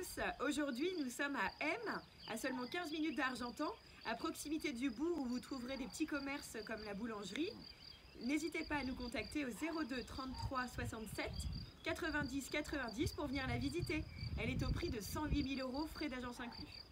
tous, aujourd'hui nous sommes à M, à seulement 15 minutes d'Argentan, à proximité du bourg où vous trouverez des petits commerces comme la boulangerie. N'hésitez pas à nous contacter au 02 33 67 90 90 pour venir la visiter. Elle est au prix de 108 000 € frais d'agence inclus.